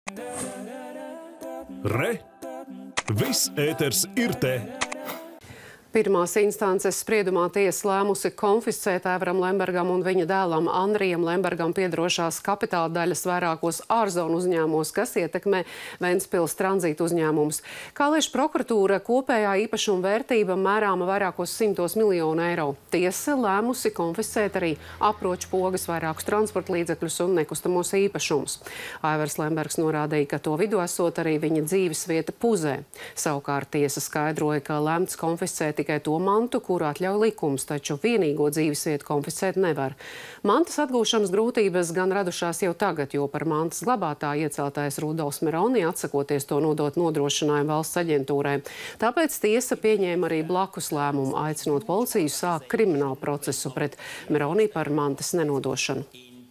Re! Viss ēters ir te! Pirmās instances spriedumā tiesa lēmusi konfiscēt Aivaram Lembergam un viņa dēlam Andrijam Lembergam piederošās kapitāla daļas vairākos ārzonu uzņēmumos, kas ietekmē Ventspils tranzītu uzņēmumus. Kā lēš prokuratūra, kopējā īpašuma vērtība mērāma vairākos 100 miljonu eiro. Tiesa lēmusi konfiscēt arī aproču pogas, vairākus transporta līdzekļus un nekustamos īpašumus. Aivars Lembergs norādīja, ka to vidu esot arī viņa dzīvesvieta Puzē. Savukārt tiesa skaidroja, ka lemts konfiscēt tikai to mantu, kuru atļauj likums, taču vienīgo dzīvesvietu konfiscēt nevar. Mantas atgūšanas grūtības gan radušās jau tagad, jo par mantas glabātāju ieceltais Rudolfs Meroni atsakoties to nodot nodrošinājumu valsts aģentūrai. Tāpēc tiesa pieņēma arī blakus lēmumu, aicinot policiju sākt kriminālu procesu pret Meroni par mantas nenodošanu.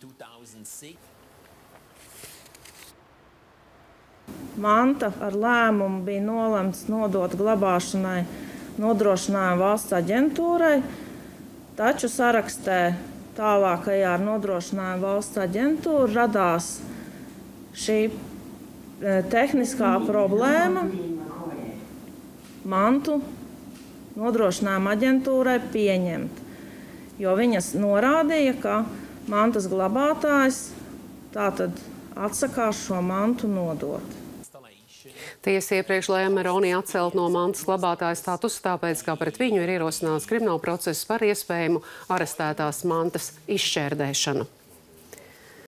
Manta ar lēmumu bija nolemts nodot glabāšanai nodrošinājumu valsts aģentūrai, taču sarakstē tālākajā ar nodrošinājumu valsts aģentūru radās šī tehniskā problēma mantu nodrošinājumu aģentūrai pieņemt, jo viņas norādīja, ka mantas glabātājs tātad atsakās šo mantu nodot. Tiesa iepriekš lēma Meroni atcelt no mantas glabātāja statusu, tāpēc, kā pret viņu ir ierosināts krimināla process par iespējamu arestētās mantas izšķērdēšanu.